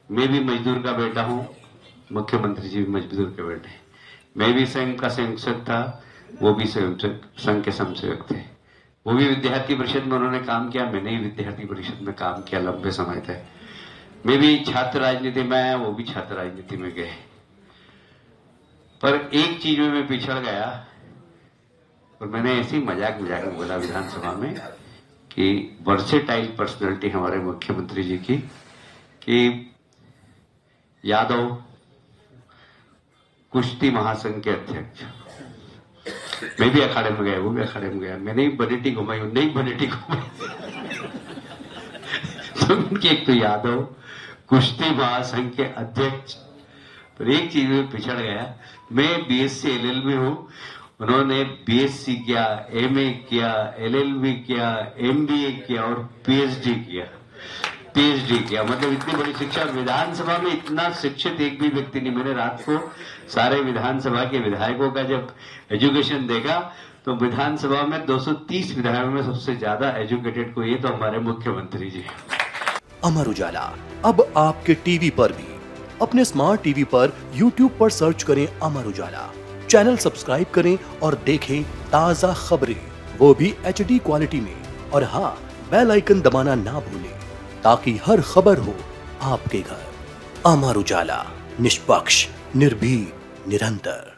मैं भी मजदूर का बेटा हूं, मुख्यमंत्री जी भी मजदूर के बेटे। मैं भी संघ का संयोजक था, वो भी संघ के समसेवक थे। वो भी विद्यार्थी परिषद में उन्होंने काम किया, मैंने ही विद्यार्थी परिषद में काम किया लंबे समय तक। मैं भी छात्र राजनीति में आया, वो भी छात्र राजनीति में गए। पर एक चीज में मैं पिछड़ गया, और मैंने ऐसी मजाक में बोला विधानसभा में कि वर्सेटाइल पर्सनैलिटी हमारे मुख्यमंत्री जी की, कि यादव कुश्ती महासंघ के अध्यक्ष, मैं भी अखाड़े में गया, वो भी अखाड़े में गया, मैंने भी बनेटी घुमाई, नहीं बनेटी घुमाई। तो उनके एक तो यादव कुश्ती महासंघ के अध्यक्ष। पर एक चीज में पिछड़ गया, मैं बीएससी एलएलबी हूं, उन्होंने बीएससी किया, एमए किया, एलएलबी किया, एमबीए किया और पीएचडी किया। मतलब इतनी बड़ी शिक्षा। विधानसभा में इतना शिक्षित एक भी व्यक्ति नहीं। मैंने रात को सारे विधानसभा के विधायकों का जब एजुकेशन देखा, तो विधानसभा में 230 विधायकों में सबसे ज्यादा एजुकेटेड कोई है तो हमारे मुख्यमंत्री जी। अमर उजाला अब आपके टीवी पर भी। अपने स्मार्ट टीवी पर YouTube पर सर्च करें अमर उजाला, चैनल सब्सक्राइब करें और देखें ताजा खबरें, वो भी HD क्वालिटी में। और हाँ, बेल आइकन दबाना ना भूलें ताकि हर खबर हो आपके घर। अमर उजाला, निष्पक्ष, निर्भीक, निरंतर।